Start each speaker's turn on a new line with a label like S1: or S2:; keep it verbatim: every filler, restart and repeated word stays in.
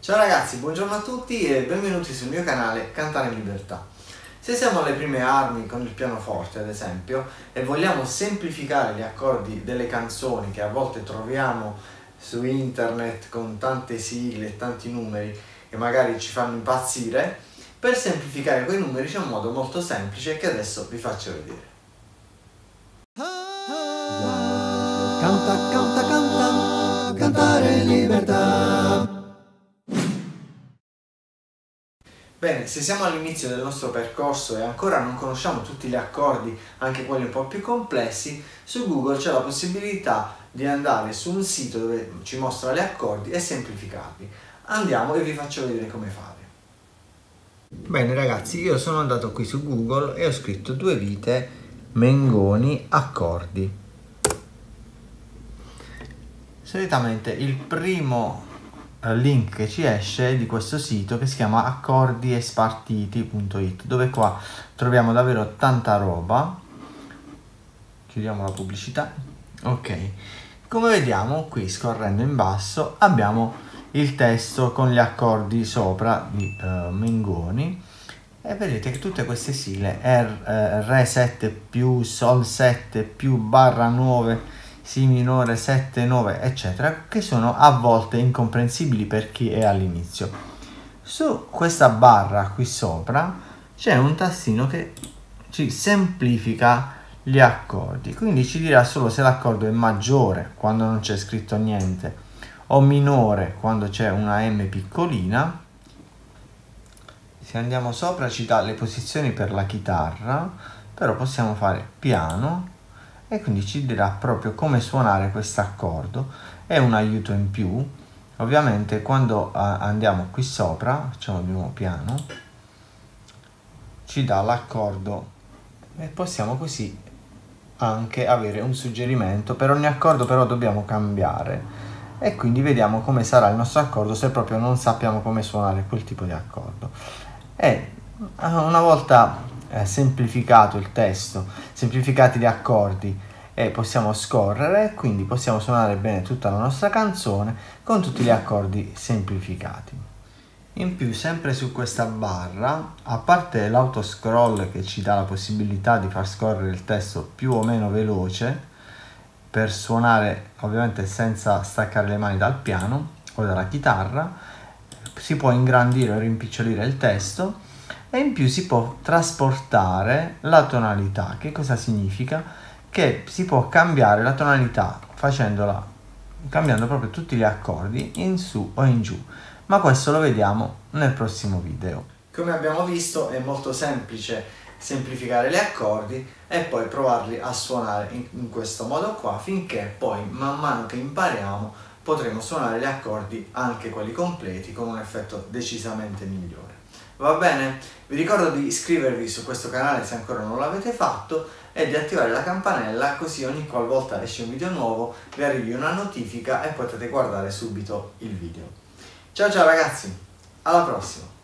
S1: Ciao ragazzi, buongiorno a tutti e benvenuti sul mio canale Cantare in Libertà. Se siamo alle prime armi con il pianoforte, ad esempio, e vogliamo semplificare gli accordi delle canzoni che a volte troviamo su internet con tante sigle e tanti numeri che magari ci fanno impazzire, per semplificare quei numeri c'è un modo molto semplice che adesso vi faccio vedere.
S2: Canta, canta, canta, cantare in libertà.
S1: Bene, se siamo all'inizio del nostro percorso e ancora non conosciamo tutti gli accordi, anche quelli un po' più complessi, su Google c'è la possibilità di andare su un sito dove ci mostra gli accordi e semplificarli. Andiamo e vi faccio vedere come fare. Bene ragazzi, io sono andato qui su Google e ho scritto due vite Mengoni accordi. Solitamente il primo link che ci esce di questo sito, che si chiama accordi e spartiti punto it, dove qua troviamo davvero tanta roba. Chiudiamo la pubblicità. Ok, come vediamo qui, scorrendo in basso, abbiamo il testo con gli accordi sopra di uh, Mengoni e vedete che tutte queste sigle R, eh, Re sette più Sol sette più barra nove, Si minore sette, nove, eccetera, che sono a volte incomprensibili per chi è all'inizio. Su questa barra qui sopra c'è un tastino che ci semplifica gli accordi, quindi ci dirà solo se l'accordo è maggiore quando non c'è scritto niente o minore quando c'è una M piccolina. Se andiamo sopra ci dà le posizioni per la chitarra, però possiamo fare piano e quindi ci dirà proprio come suonare questo accordo. È un aiuto in più. Ovviamente quando uh, andiamo qui sopra, facciamo di nuovo piano, ci dà l'accordo e possiamo così anche avere un suggerimento. Per ogni accordo però dobbiamo cambiare e quindi vediamo come sarà il nostro accordo se proprio non sappiamo come suonare quel tipo di accordo. E una volta eh, semplificato il testo, semplificati gli accordi e possiamo scorrere, quindi possiamo suonare bene tutta la nostra canzone con tutti gli accordi semplificati. In più, sempre su questa barra, a parte l'autoscroll che ci dà la possibilità di far scorrere il testo più o meno veloce per suonare ovviamente senza staccare le mani dal piano o dalla chitarra, si può ingrandire o rimpicciolire il testo e in più si può trasportare la tonalità. Che cosa significa? Che si può cambiare la tonalità facendola, cambiando proprio tutti gli accordi in su o in giù, ma questo lo vediamo nel prossimo video. Come abbiamo visto è molto semplice semplificare gli accordi e poi provarli a suonare in, in questo modo qua, finché poi man mano che impariamo potremo suonare gli accordi, anche quelli completi, con un effetto decisamente migliore. Va bene? Vi ricordo di iscrivervi su questo canale se ancora non l'avete fatto e di attivare la campanella, così ogni qualvolta esce un video nuovo vi arrivi una notifica e potete guardare subito il video. Ciao ciao ragazzi, alla prossima!